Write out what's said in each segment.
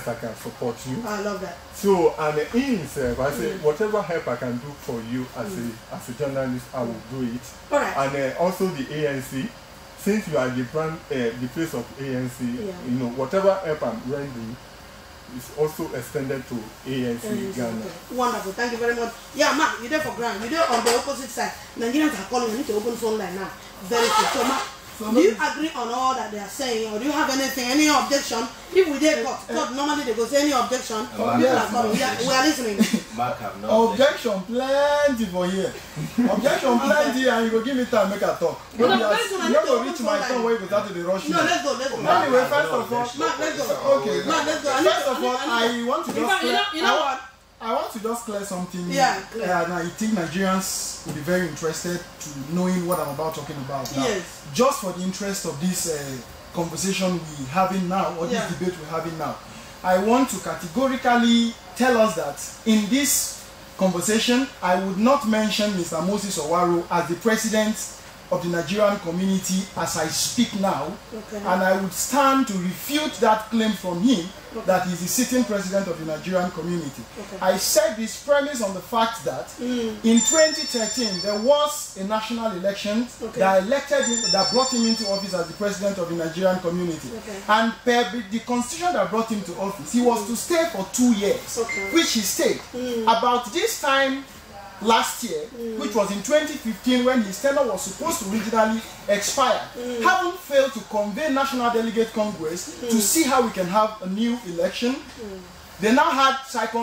I can support you. I love that. So, and in himself, I say, whatever help I can do for you as a journalist, I will do it. All right. And also the ANC, since you are the brand, the face of ANC, you know, whatever help I'm rendering is also extended to ANC Ghana. Okay. Wonderful. Thank you very much. Yeah, Mark, you're there for ground. You're there on the opposite side. Nigerians are calling. We need to open phone line now. Very good. So, Mark, do you agree on all that they are saying, or do you have anything, any objection? If we did court, normally they go say any objection. We are listening. Mark have no objection plenty for here. Objection plenty, and you go give me time make a talk. You go reach my turn where you go start to the rush. No, let's go. Anyway, first of all, Mark, let's go. Okay. Mark, let's go. First of all, I want to just clear. You know what? I want to just clear something. Yeah, clear. And I think Nigerians will be very interested to knowing what I'm about talking about now. Yes. Just for the interest of this conversation we're having now, or this debate we're having now, I want to categorically tell us that in this conversation, I would not mention Mr. Moses Owaro as the president of the Nigerian community as I speak now, and I would stand to refute that claim from him that he's the sitting president of the Nigerian community. I said this premise on the fact that in 2013 there was a national election that elected him, that brought him into office as the president of the Nigerian community, and per the constitution that brought him to office, he was to stay for 2 years, which he stayed. About this time last year, which was in 2015 when his tenure was supposed to originally expire, having failed to convene National Delegate Congress to see how we can have a new election. They now had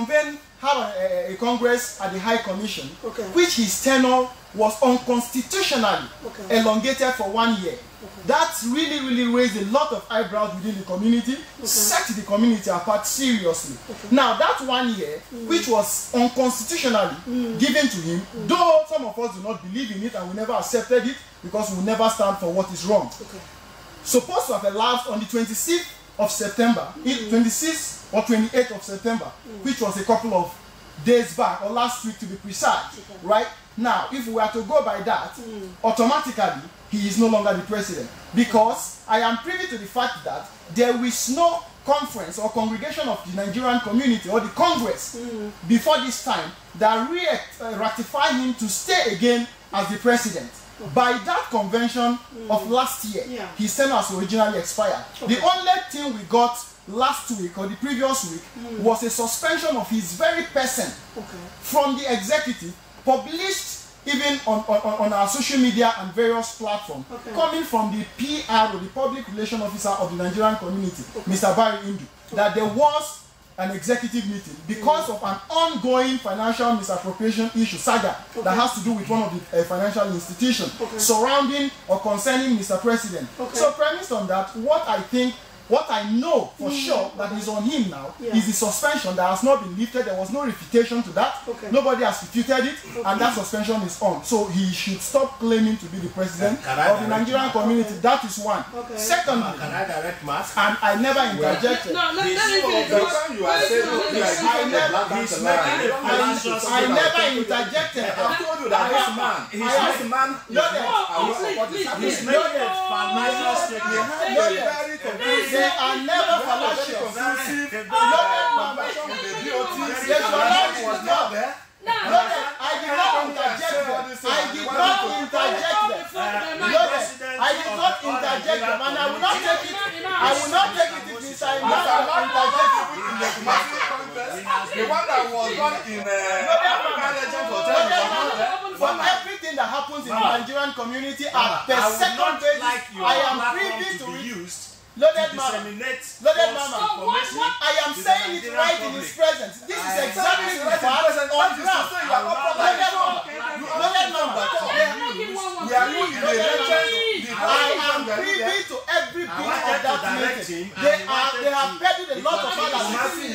a Congress at the High Commission, which his tenure was unconstitutionally elongated for 1 year. That really raised a lot of eyebrows within the community, set the community apart seriously. Now that 1 year, which was unconstitutionally given to him, though some of us do not believe in it and we never accepted it because we never stand for what is wrong, supposed to have elapsed on the 26th of September, 26th or 28th of September, which was a couple of days back, or last week to be precise, right? Now, if we are to go by that, automatically, he is no longer the president. Because I am privy to the fact that there is no conference or congregation of the Nigerian community or the Congress before this time that ratified him to stay again as the president. By that convention of last year, his tenure has originally expired. The only thing we got last week or the previous week was a suspension of his very person from the executive, published even on our social media and various platforms, coming from the PR or the public relations officer of the Nigerian community, Mr. Barry Indu, that there was an executive meeting because of an ongoing financial misappropriation issue, saga, that has to do with one of the financial institutions surrounding or concerning Mr. President. So premised on that, what I know for sure that is on him now is the suspension that has not been lifted. There was no refutation to that. Nobody has refuted it, and that suspension is on. So he should stop claiming to be the president of the Nigerian community. That is one. Secondly, can I direct Mask? and I never interjected. No, let me I never interjected. I told you that this man, he's man. He's made a financial statement. They are never fallacious. I did not interject them. And I will not take it. I will not take it if Mr. Imasa interjected. The one that was done in for everything that happens in the Nigerian community at the second basis, I am privy to use. Loaded mama. I am saying it right in his presence. This is exactly the fact on ground. Loaded mama. I am privy to every bit of that meeting. They have peddled a lot of fallacies.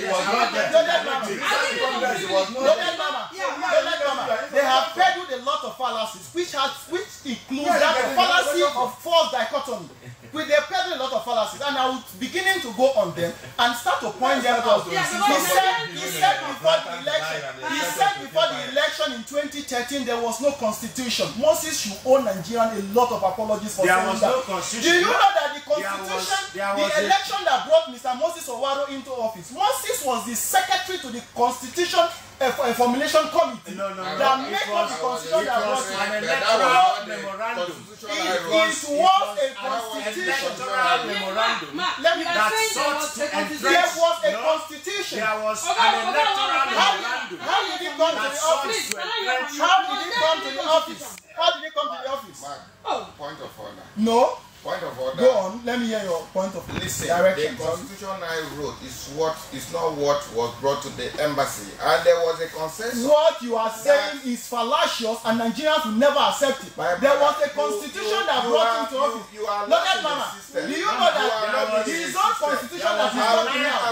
Loaded mama. They have peddled a lot of fallacies, which includes that fallacy of false dichotomy. They peddle a lot of fallacies, and I was beginning to go on them and start to point them out. He said before the election in 2013 there was no constitution. Moses should owe Nigerian a lot of apologies for saying that. Do you know that the constitution, the election that brought Mr. Moses Owaro into office. Moses was the secretary to the constitution formulation committee that made up the constitution that brought an electoral memorandum. It was a constitution. Let me that sought to entrench. There was a constitution. There was an electoral memorandum. How did it come to the office? How did it come to the office? How did it come to the office? Point of order. No. Point of order. Go on. Let me hear your point of direction. The constitution I wrote is not what was brought to the embassy, and there was a consensus. What you are saying is fallacious, and Nigerians will never accept it. There was a constitution that brought into office. Look at Mama. Do you know that his own constitution that is working now?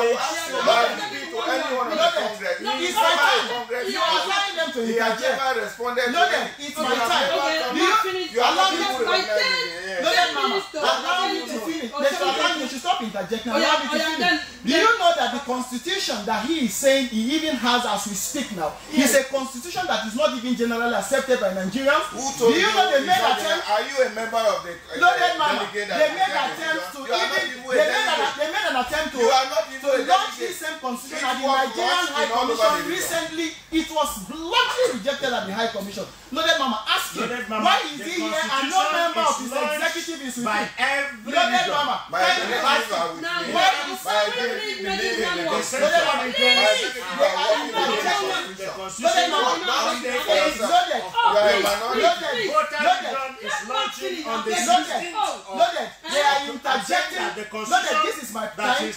It's my time. You are allowing them to interject. Look at it's my time. You allow me to look at Mama. Allow me to finish. You should stop interjecting. Allow me to finish. Do you know that the constitution that he is saying he even has as we speak now is a constitution that is not even generally accepted by Nigerians? Do you know they made attempt? Are you a member of the delegate? They made attempts to they made an attempt to launch this same constitution at the Nigerian High Commission recently. It was bluntly rejected at the High Commission. Loaded Mama, ask him why is he here and no member of his executive is with him? Loaded Mama, they are interjecting. This is my time.